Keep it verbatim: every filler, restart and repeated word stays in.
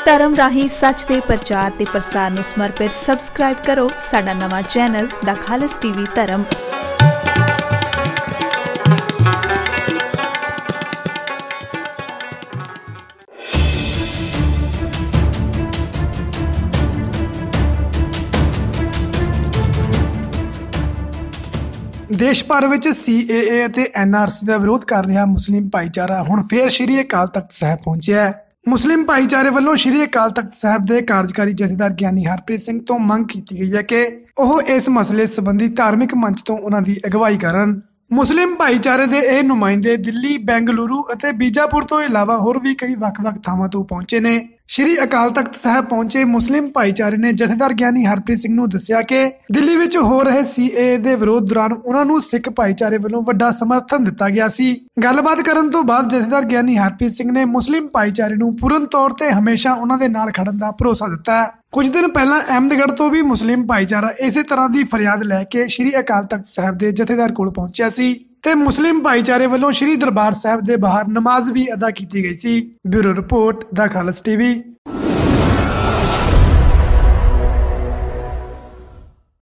धर्म राही सच के प्रचार ते प्रसार नूं समर्पित सबसक्राइब करो साडा नवां चैनल द खालस टीवी धर्म। देश भर में सी ए ए ते एन आर सी का विरोध कर रहा मुस्लिम भाईचारा हुण फिर श्री अकाल तख्त साहिब पहुंचा है। मुस्लिम भाईचारे वालों श्री अकाल तख्त साहिब के कार्यकारी जथेदार ज्ञानी हरप्रीत सिंह तो मंग की गई है कि वह इस मसले संबंधी धार्मिक मंच तो उन्हां दी अगवाई करन। मुस्लिम भाईचारे के यह नुमाइंदे दिल्ली, बेंगलुरु और बीजापुर तो इलावा होर भी कई वख-वख थावां तो पहुंचे ने। श्री अकाल तख्त साहिब पहुंचे मुस्लिम भाईचारे ने जथेदार ज्ञानी हरप्रीत सिंह नूं दस्सिया कि दिल्ली विच हो रहे सी ए ए दे विरोध दौरान उन्हां नूं सिख भाईचारे वालों वड्डा समर्थन दिता गया सी। गलबात करन तो बाद जथेदार ज्ञानी हरप्रीत सिंह ने मुस्लिम भाईचारे नूं पूर्ण तौर ते हमेशा उन्हां दे नाल खड़न दा भरोसा दिता है। कुछ दिन पहला अहमदगढ़ तो भी मुस्लिम भाईचारा इसे तरह की फरियाद लैके श्री अकाल तख्त साहिब के जथेदार कोल पहुंचा सी ते मुस्लिम भाईचारे वालों श्री दरबार साहिब के बाहर नमाज भी अदा की गई सी। Bureau report the Khalas TV.